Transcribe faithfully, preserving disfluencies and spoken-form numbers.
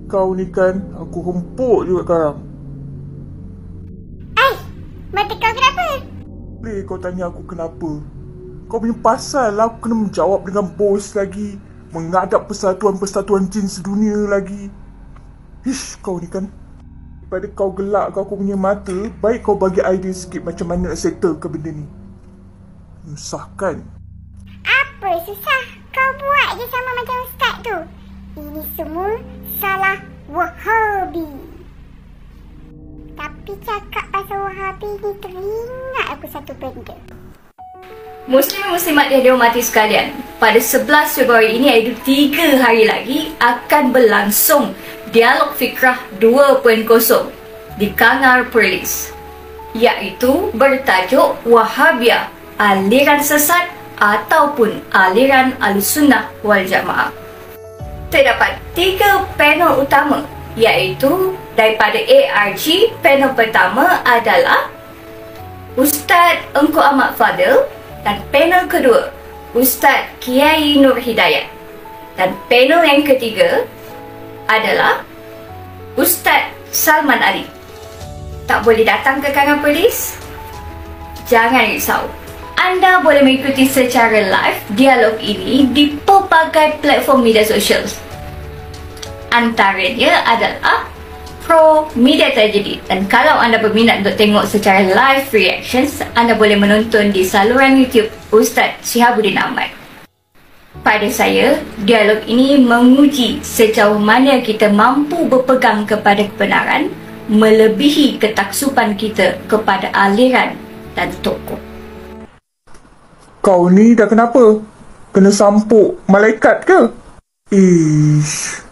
Kau ni kan, aku hempuk juga sekarang. Ai, mata kau kenapa? Boleh kau tanya aku kenapa? Kau punya pasal lah aku kena menjawab dengan bos lagi. Menghadap persatuan-persatuan jin sedunia lagi. Ish, kau ni kan. Daripada kau gelak kau aku punya mata, baik kau bagi idea sikit macam mana nak settle ke benda ni. Menyusahkan. Apa susah? Kau buat je sama macam ustaz tu. Ini semua salah Wahabi. Tapi cakap pasal Wahabi ni teringat aku satu benda. Muslim Muslimat yang dihormati sekalian, pada sebelas Februari ini iaitu tiga hari lagi akan berlangsung Dialog Fikrah dua titik kosong di Kangar Perlis, iaitu bertajuk Wahabiyah, aliran sesat ataupun aliran Ahlussunnah wal Jamaah. Terdapat tiga panel utama, iaitu daripada A R G. Panel pertama adalah Ustaz Engku Ahmad Fadil, dan panel kedua Ustaz Kiai Nur Hidayat, dan panel yang ketiga adalah Ustaz Salman Ali. Tak boleh datang ke Kangar Perlis? Jangan risau, anda boleh mengikuti secara live dialog ini di pelbagai platform media sosial. Antaranya adalah Pro Media Tragedy, dan kalau anda berminat untuk tengok secara live reactions, anda boleh menonton di saluran YouTube Ustaz Syihabuddin Ahmad. Pada saya, dialog ini menguji sejauh mana kita mampu berpegang kepada kebenaran melebihi ketaksuban kita kepada aliran dan tokoh. Kau ni dah kenapa? Kena sampuk malaikat ke? Ish.